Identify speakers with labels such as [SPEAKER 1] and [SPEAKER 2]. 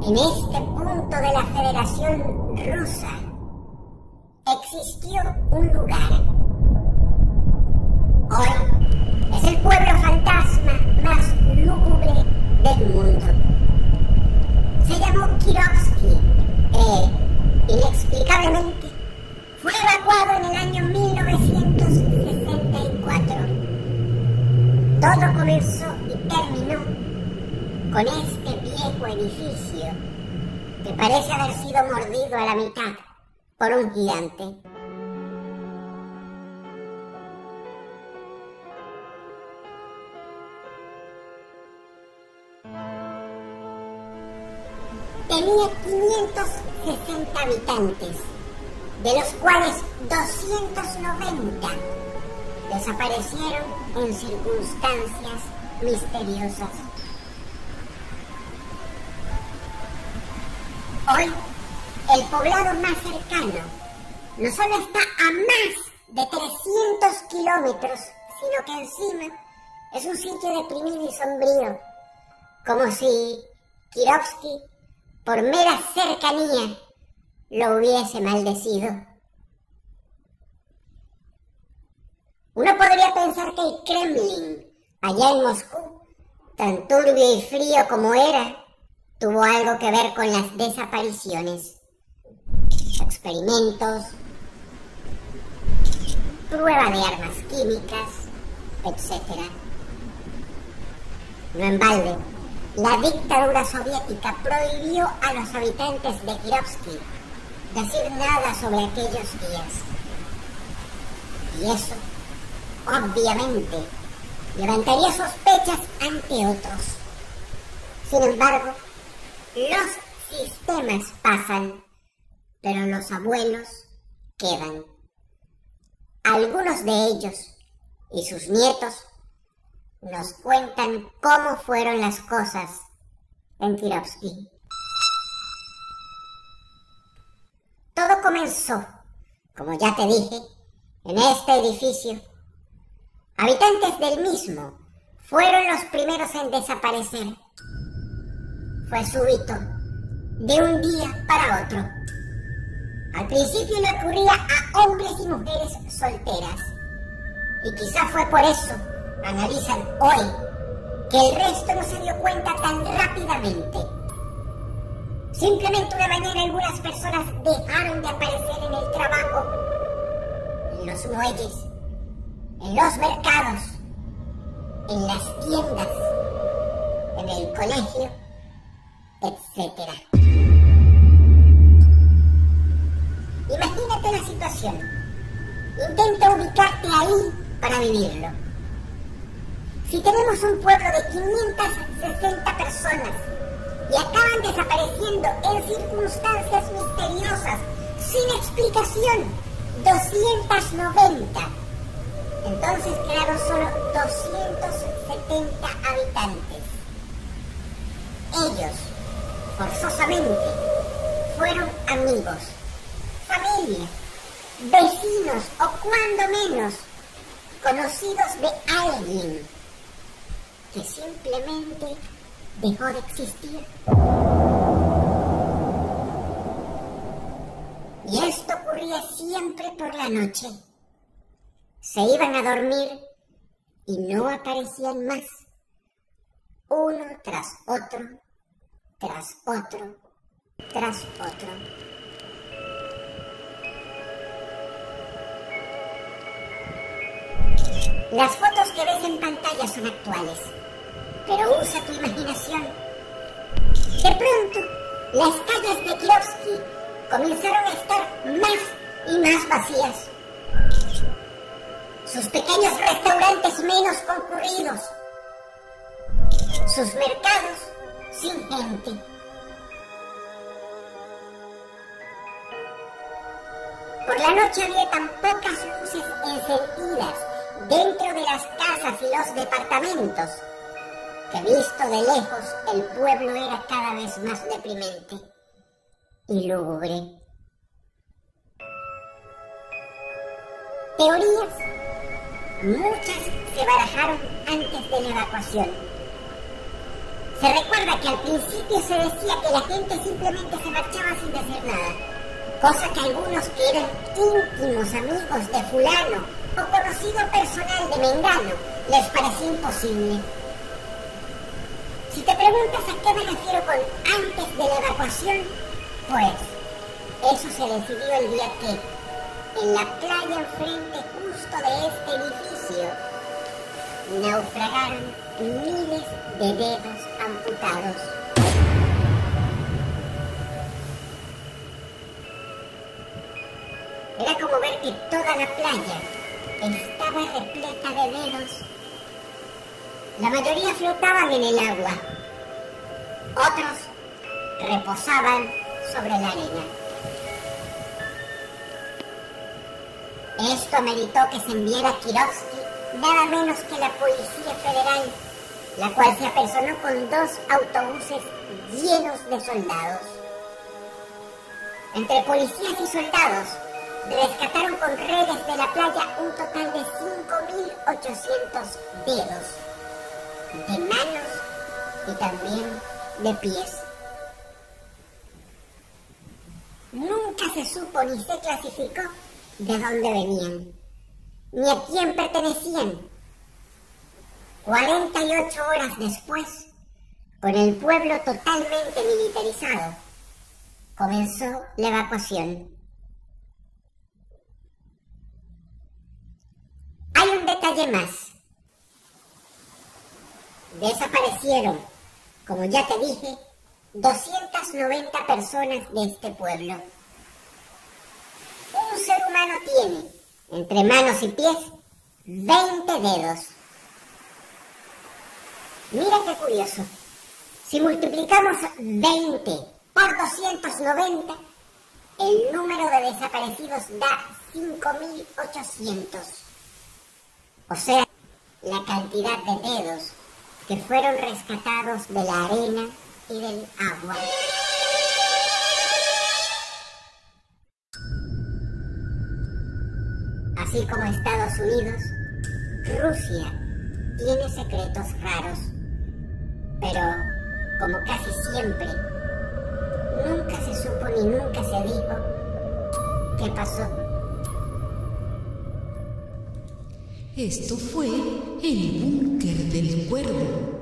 [SPEAKER 1] En este punto de la Federación Rusa existió un lugar. Hoy es el pueblo fantasma más lúgubre del mundo. Se llamó Kirovsky e, inexplicablemente, fue evacuado en el año 1964. Todo comenzó y terminó con este viejo edificio que parece haber sido mordido a la mitad por un gigante. Tenía 560 habitantes, de los cuales 290 desaparecieron en circunstancias misteriosas. Hoy, el poblado más cercano no solo está a más de 300 kilómetros, sino que encima es un sitio deprimido y sombrío, como si Kirovsky, por mera cercanía, lo hubiese maldecido. Uno podría pensar que el Kremlin, allá en Moscú, tan turbio y frío como era, tuvo algo que ver con las desapariciones, experimentos, prueba de armas químicas, etc. No en balde, la dictadura soviética prohibió a los habitantes de Kirovsky decir nada sobre aquellos días. Y eso, obviamente, levantaría sospechas ante otros. Sin embargo, los sistemas pasan, pero los abuelos quedan. Algunos de ellos y sus nietos nos cuentan cómo fueron las cosas en Kirovsky. Todo comenzó, como ya te dije, en este edificio. Habitantes del mismo fueron los primeros en desaparecer. Fue súbito, de un día para otro. Al principio le ocurría a hombres y mujeres solteras. Y quizá fue por eso, analizan hoy, que el resto no se dio cuenta tan rápidamente. Simplemente una mañana algunas personas dejaron de aparecer en el trabajo, en los muelles, en los mercados, en las tiendas, en el colegio, etc. Imagínate la situación. Intenta ubicarte ahí para vivirlo. Si tenemos un pueblo de 560 personas y acaban desapareciendo en circunstancias misteriosas, sin explicación, 290, entonces quedaron solo 270 habitantes. Ellos, forzosamente, fueron amigos, familia, vecinos o cuando menos conocidos de alguien que simplemente dejó de existir. Y esto ocurría siempre por la noche. Se iban a dormir y no aparecían más. Uno tras otro, tras otro, tras otro. Las fotos que ves en pantalla son actuales, pero usa tu imaginación. De pronto, las calles de Kirovsky comenzaron a estar más y más vacías. Sus pequeños restaurantes menos concurridos. Sus mercados sin gente. Por la noche había tan pocas luces encendidas dentro de las casas y los departamentos que, visto de lejos, el pueblo era cada vez más deprimente y lúgubre. Teorías, muchas se barajaron antes de la evacuación. Se recuerda que al principio se decía que la gente simplemente se marchaba sin decir nada, cosa que algunos que eran íntimos amigos de fulano o conocido personal de mengano les parecía imposible. Si te preguntas a qué me refiero con antes de la evacuación, pues eso se decidió el día que, en la playa enfrente justo de este edificio, naufragaron miles de dedos amputados. Era como ver que toda la playa estaba repleta de dedos. La mayoría flotaban en el agua, otros reposaban sobre la arena. Esto ameritó que se enviara a Kirovsky nada menos que la Policía Federal, la cual se apersonó con 2 autobuses llenos de soldados. Entre policías y soldados, rescataron con redes de la playa un total de 5.800 dedos, de manos y también de pies. Nunca se supo ni se clasificó de dónde venían, ni a quién pertenecían. 48 horas después, con el pueblo totalmente militarizado, comenzó la evacuación. Hay un detalle más. Desaparecieron, como ya te dije, 290 personas de este pueblo. Un ser humano tiene, entre manos y pies, 20 dedos. Mira qué curioso. Si multiplicamos 20 por 290, el número de desaparecidos da 5.800. O sea, la cantidad de dedos que fueron rescatados de la arena y del agua. Así como Estados Unidos, Rusia tiene secretos raros, pero como casi siempre, nunca se supo ni nunca se dijo qué pasó.
[SPEAKER 2] Esto fue El Búnker del Cuervo.